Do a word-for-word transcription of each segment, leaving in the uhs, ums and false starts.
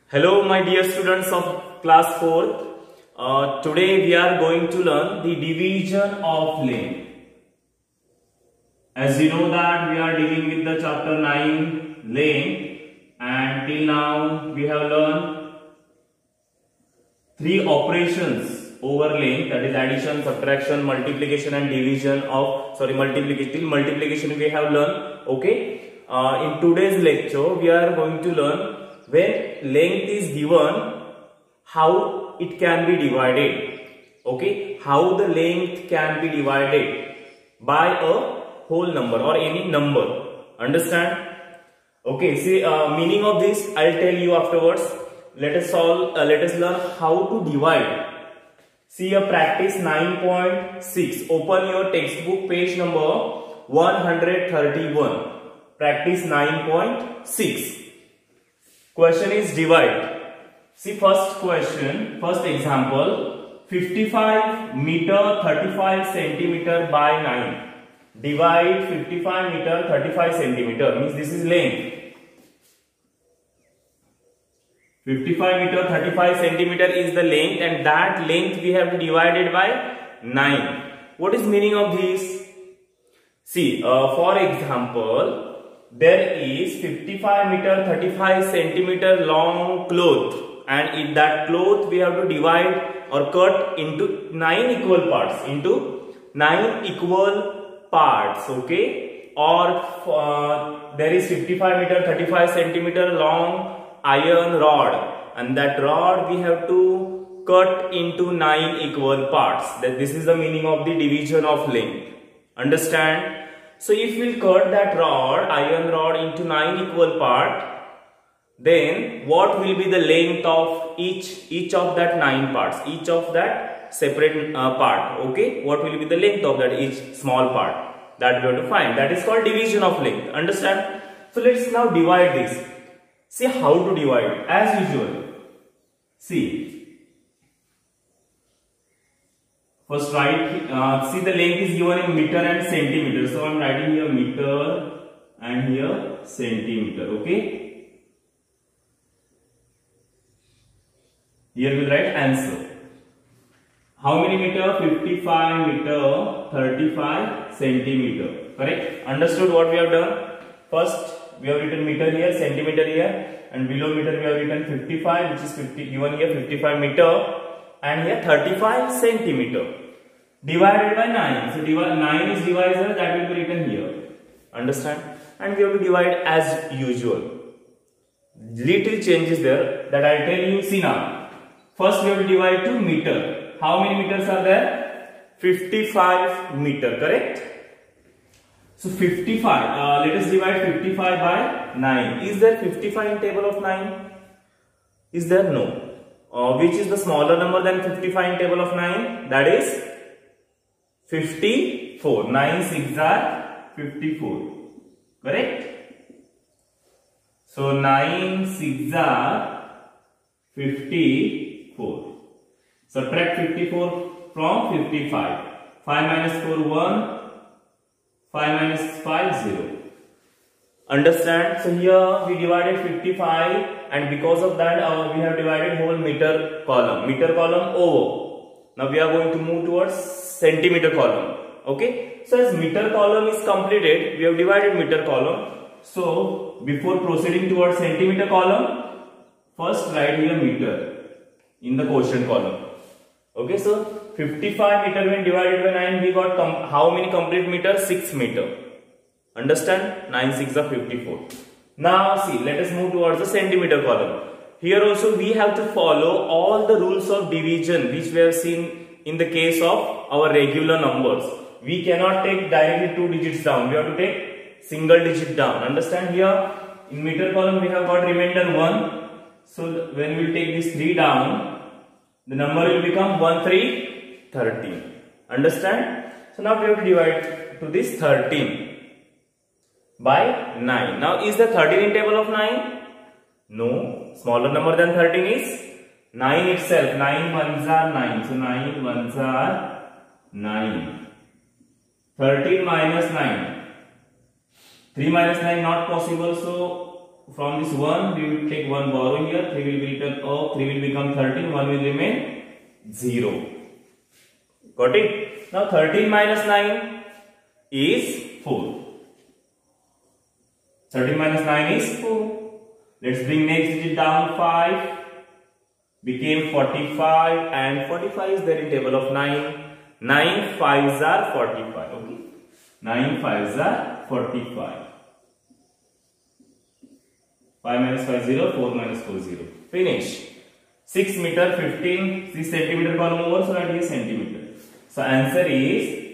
Hello my dear students of class four. Uh, today we are going to learn the division of length. As you know that we are dealing with the chapter nine length, and till now we have learned three operations over length, that is addition, subtraction, multiplication and division of sorry multiplication till multiplication we have learned. Okay. Uh, in today's lecture we are going to learn when length is given, how it can be divided. Okay, how the length can be divided by a whole number or any number. Understand? Okay, see, uh, meaning of this I'll tell you afterwards. Let us solve. Uh, let us learn how to divide. See a practice nine point six. Open your textbook, page number one hundred thirty-one. Practice nine point six. Question is divide. See first question, first example, fifty-five meter thirty-five centimeter by nine. Divide fifty-five meter thirty-five centimeter, means this is length. fifty-five meter thirty-five centimeter is the length, and that length we have divided by nine. What is meaning of this? See, uh, for example, there is fifty-five meter thirty-five centimeter long cloth, and in that cloth we have to divide or cut into nine equal parts, into nine equal parts. Okay, or uh, there is fifty-five meter thirty-five centimeter long iron rod, and that rod we have to cut into nine equal parts. That this is the meaning of the division of length. Understand? So if we cut that rod, iron rod, into nine equal parts, then what will be the length of each each of that nine parts, each of that separate uh, part? Okay, what will be the length of that each small part? That we have to find. That is called division of length. Understand? So let's now divide this. See how to divide as usual. See. First write, uh, see the length is given in meter and centimeter. So I am writing here meter and here centimeter. Okay. Here we will write answer. How many meter? fifty-five meter thirty-five centimeter. Correct? Understood what we have done? First we have written meter here, centimeter here, and below meter we have written fifty-five, which is fifty, given here fifty-five meter. And here thirty-five centimeter divided by nine. So divide, nine is divisor, that will be written here. Understand? And we have to divide as usual. Little changes there that I will tell you. See now. First we have to divide to meter. How many meters are there? fifty-five meter. Correct? So fifty-five. Uh, let us divide fifty-five by nine. Is there fifty-five in table of nine? Is there? No. Uh, which is the smaller number than fifty-five in table of nine? That is fifty-four. nine six are fifty-four. Correct? So nine six are fifty-four. Subtract fifty-four from fifty-five. five minus four, one. five minus five, zero. Understand? So here we divided fifty-five, and because of that uh, we have divided whole meter column. Meter column over. Now we are going to move towards centimeter column. Okay. So as meter column is completed, we have divided meter column. So before proceeding towards centimeter column, first write here meter in the quotient column. Okay. So fifty-five meter when divided by nine, we got how many complete meters? six meter. Understand? nine six are fifty-four. Now see, let us move towards the centimeter column. Here also we have to follow all the rules of division which we have seen in the case of our regular numbers. We cannot take directly two digits down. We have to take single digit down. Understand? Here in meter column we have got remainder one. So when we take this three down, the number will become one three thirteen. Understand? So now we have to divide to this thirteen by nine. Now is the thirteen in table of nine? No. Smaller number than thirteen is nine itself. nine ones are nine. So nine ones are nine. thirteen minus nine. three minus nine not possible. So from this one we will take one borrow here, three will be written up, three will become thirteen, one will remain zero. Got it? Now thirteen minus nine is four. thirteen minus nine is four. Let's bring next digit down, five. Became forty-five, and forty-five is there in table of nine. nine fives are forty-five. Okay. nine fives are forty-five. five minus five, zero. four minus four, zero. Finish. six meter, fifteen. six centimeter column over, so that is centimeter. So answer is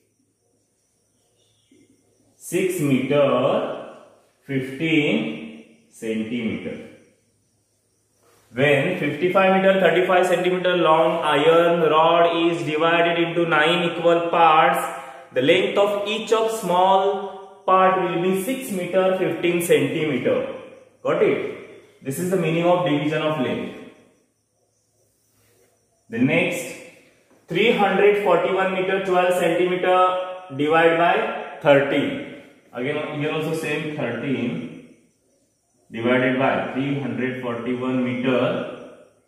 six meter, fifteen centimeter. When fifty-five meter, thirty-five centimeter long iron rod is divided into nine equal parts, the length of each of small part will be six meter, fifteen centimeter. Got it? This is the meaning of division of length. The next, three hundred forty-one meter, twelve centimeter divided by thirteen. Again, here also same, thirteen divided by three hundred forty-one meter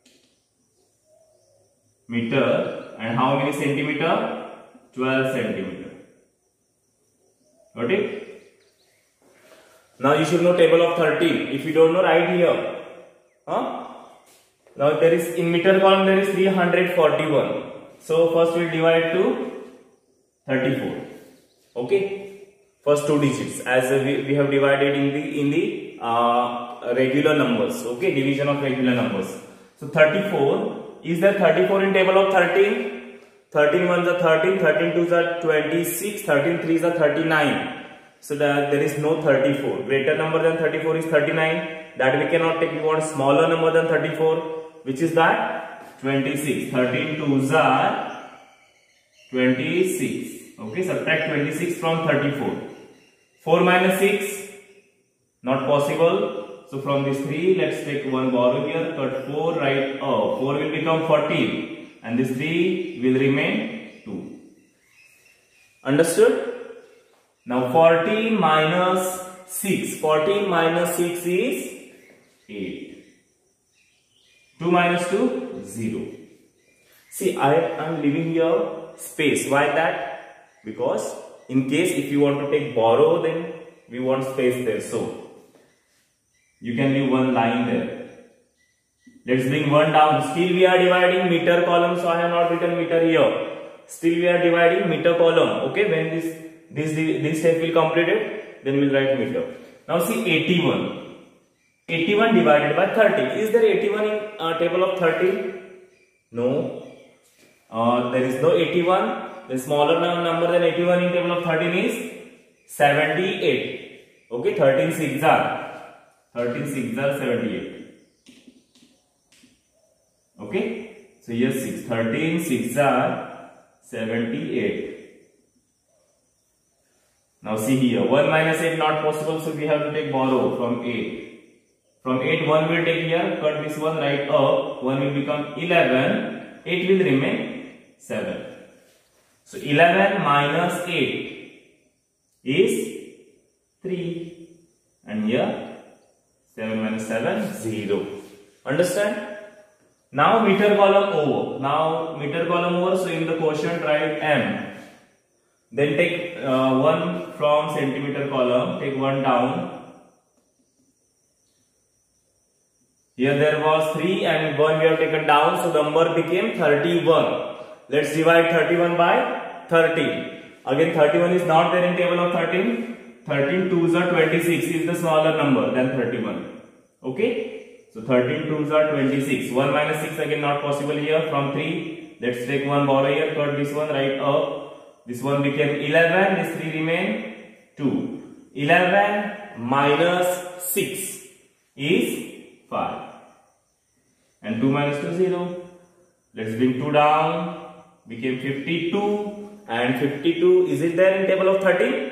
meter and how many centimeter? twelve centimeter. Got it? Now you should know table of thirteen. If you don't know, write here. Huh? Now there is in meter column there is three hundred forty-one. So first we will divide to thirty-four. Okay. First two digits as we, we have divided in the in the uh, regular numbers. Okay, division of regular numbers. So thirty-four, is there thirty-four in table of thirteen? thirteen ones are thirteen, thirteen twos are twenty-six, thirteen threes are thirty-nine. So that there is no thirty-four. Greater number than thirty-four is thirty-nine. That we cannot take. We want smaller number than thirty-four, which is that twenty-six. thirteen twos are twenty-six. Okay, subtract twenty-six from thirty-four. four minus six, not possible. So from this three, let's take one borrow here, cut four, right up. four will become fourteen and this three will remain two. Understood? Now fourteen minus six. fourteen minus six is eight. two minus two, zero. See, I am leaving here space. Why that? Because in case if you want to take borrow, then we want space there. So you can leave one line there. Let's bring one down. Still we are dividing meter column, so I have not written meter here. Still we are dividing meter column. Okay, when this this this step will completed, then we'll write meter. Now see eighty-one. eighty-one divided by thirty. Is there eighty-one in uh, table of thirteen? No. Uh, there is no eighty-one. The smaller number than eighty-one in table of thirteen is seventy-eight. Okay, thirteen six are thirteen six are seventy-eight. Okay, so here six. thirteen six are seventy-eight. Now see here, one minus eight not possible, so we have to take borrow from eight. From eight, one will take here, cut this one right up, one will become eleven, eight will remain seven. So eleven minus eight is three, and here seven minus seven, zero. Understand? Now meter column over. Now meter column over, so in the quotient write M. Then take uh, one from centimeter column, take one down. Here there was three and one we have taken down, so the number became thirty-one. Let's divide thirty-one by thirteen. Again thirty-one is not there in table of thirteen. thirteen twos are twenty-six is the smaller number than thirty-one. Okay. So thirteen twos are twenty-six. one minus six again not possible here from three. Let's take one borrow here, cut this one right up. This one became eleven, this three remain two. eleven minus six is five. And two minus two, zero. Let's bring two down. Became fifty-two, and fifty-two, is it there in table of thirteen?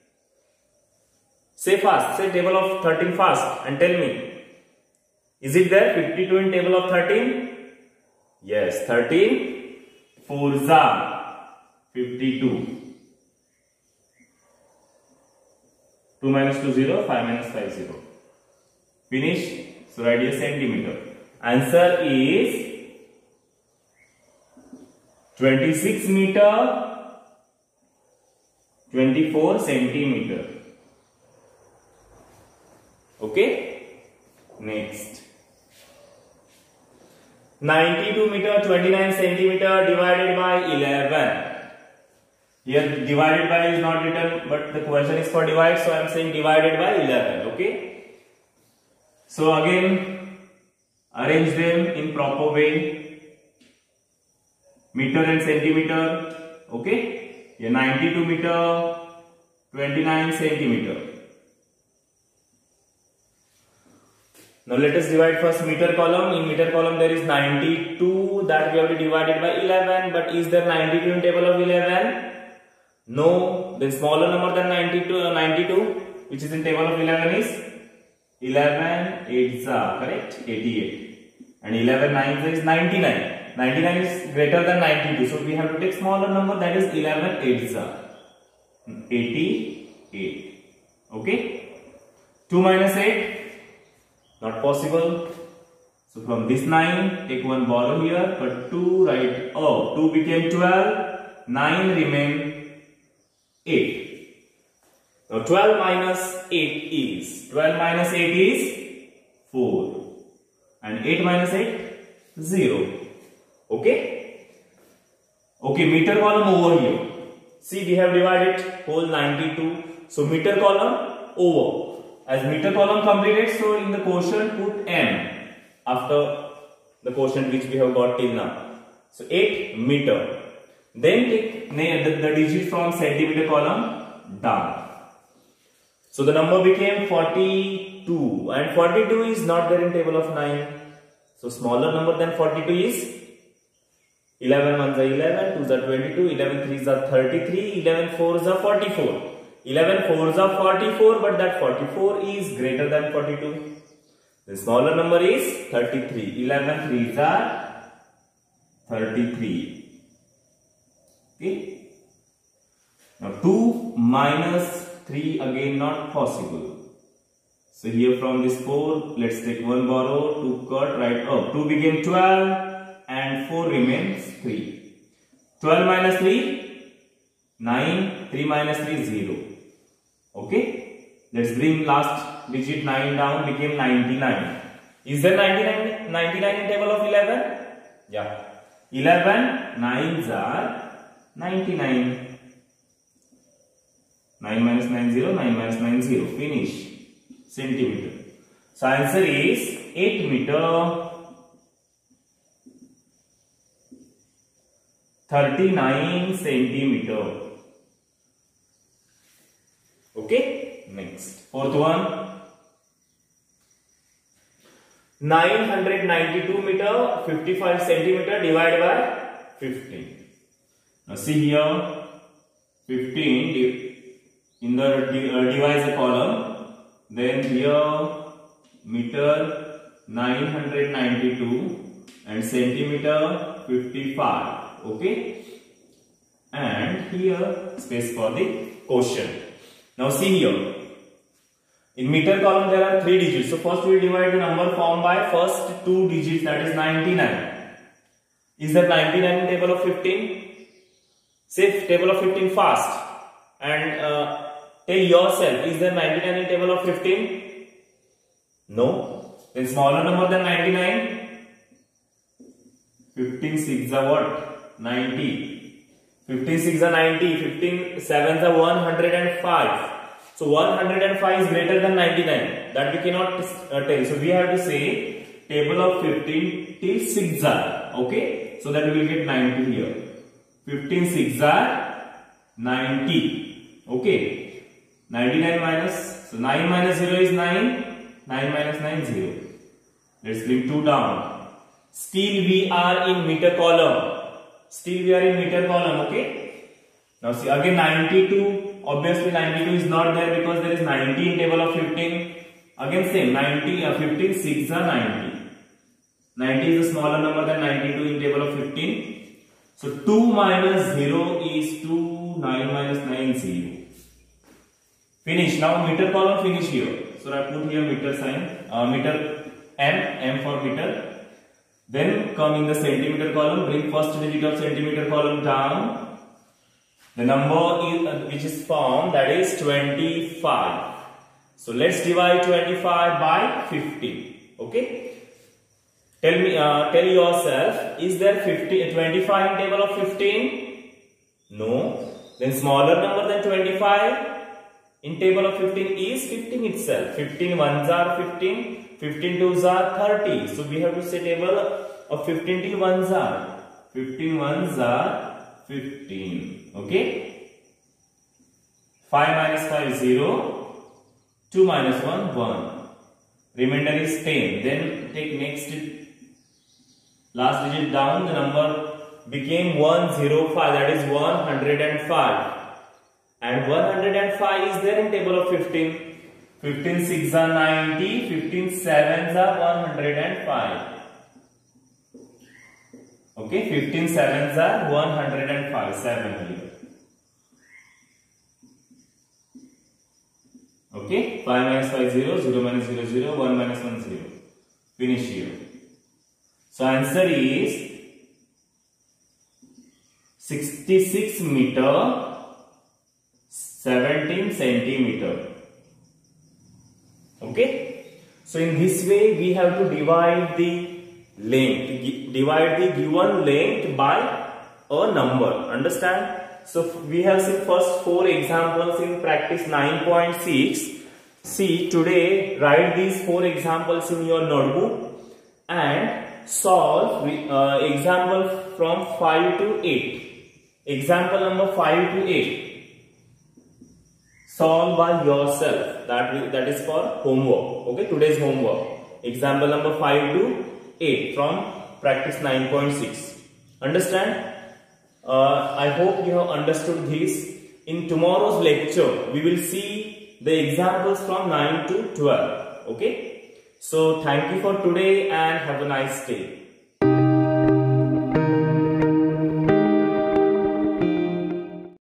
Say fast, say table of thirteen fast and tell me. Is it there fifty-two in table of thirteen? Yes, thirteen fours are fifty-two. two minus two, zero, five minus five, zero. Finish. So write here centimeter. Answer is twenty-six meter twenty-four centimeter. Okay. Next. ninety-two meter twenty-nine centimeter divided by eleven. Here divided by is not written, but the question is for divide, so I am saying divided by eleven. Okay. So again arrange them in proper way. Meter and centimeter. Okay. Here ninety-two meter twenty-nine centimeter. Now let us divide first meter column. In meter column there is ninety-two that we have to divide it by eleven. But is there ninety-two in table of eleven? No. Then smaller number than ninety-two, uh, ninety-two, which is in table of eleven is eleven eights are correct, eighty-eight, and eleven nines is ninety-nine. ninety-nine is greater than ninety-two, so we have to take smaller number, that is eleven eights are eighty-eight. Okay. two minus eight. Not possible. So from this nine, take one borrow here, but two right. Oh, two became twelve. nine remain eight. Now twelve minus eight is twelve minus eight is four, and eight minus eight zero. Okay. Okay. Meter column over here. See, we have divided whole ninety-two. So meter column over. As meter column completed, so in the quotient put m after the quotient which we have got till now. So eight meter. Then take the, the digit from centimeter column down. So the number became forty-two, and forty-two is not there in table of nine. So smaller number than forty-two is eleven ones are eleven, twos are twenty-two, eleven threes are thirty-three, eleven fours are forty-four. eleven fours are forty-four, but that forty-four is greater than forty-two. The smaller number is thirty-three. eleven threes are thirty-three. Okay. Now two minus three again not possible. So here from this four, let's take one borrow, two cut, right? Oh, two became twelve and four remains three. twelve minus three, nine, three minus three, zero. Okay, let's bring last digit nine down, became ninety-nine. Is there ninety-nine, ninety-nine in table of eleven? Yeah. eleven nines are ninety-nine. nine minus nine, zero, nine minus nine, zero. Finish. Centimeter. So answer is eight meter thirty-nine centimeter. Okay, next. Fourth one. nine hundred ninety-two meter fifty-five centimeter divided by fifteen. Now see here, fifteen in the divisor column, then here meter nine hundred ninety-two and centimeter fifty-five. Okay, and here space for the quotient. Now see here, in meter column there are three digits. So first we will divide the number formed by first two digits, that is ninety-nine. Is there ninety-nine in table of fifteen? Say table of fifteen fast and uh, tell yourself, is there ninety-nine in table of fifteen? No. Then smaller number than ninety-nine? fifteen six are what? ninety. fifteen six are ninety, fifteen sevens are one hundred five. So one hundred five is greater than ninety-nine. That we cannot uh, tell. So we have to say table of fifteen till six are. Okay. So that we will get ninety here. fifteen six are ninety. Okay. ninety-nine minus. So nine minus zero is nine. nine minus nine, zero. Let's bring two down. Still we are in meter column. Still we are in meter column, okay? Now see again ninety-two, obviously ninety-two is not there because there is ninety in table of fifteen. Again same, ninety, uh, fifteen, six are ninety. ninety is a smaller number than ninety-two in table of fifteen. So two minus zero is two, nine minus nine, zero. Finish. Now meter column finish here. So I put here meter sign. uh, meter m, m for meter. Then come in the centimeter column, bring first digit of centimeter column down. The number is, uh, which is formed, that is twenty-five. So let's divide twenty-five by fifty. Okay. Tell me, uh, tell yourself, is there fifty, twenty-five in table of fifteen? No. Then smaller number than twenty-five in table of fifteen is fifteen itself. fifteen ones are fifteen, fifteen twos are thirty. So we have to say table of fifteen till ones are. fifteen ones are fifteen. Okay. five minus five is zero. two minus one, one. Remainder is ten. Then take next last digit down. The number became one hundred five, that is one hundred five. And one hundred five is there in table of fifteen. fifteen sixes are ninety, fifteen sevens are one hundred five. Okay, fifteen sevens are one hundred five, seven here. Okay, five minus five, zero, zero minus zero, zero, one minus one, zero. Finish here. So answer is sixty-six meter, seventeen centimeter. Okay. So in this way we have to divide the length, divide the given length by a number. Understand? So we have seen first four examples in practice nine point six. See, today write these four examples in your notebook and solve uh, example from five to eight. Example number five to eight. Solve by yourself. That, that is for homework. Okay, today's homework. Example number five to eight from practice nine point six. Understand? Uh, I hope you have understood this. In tomorrow's lecture, we will see the examples from nine to twelve. Okay. So thank you for today and have a nice day.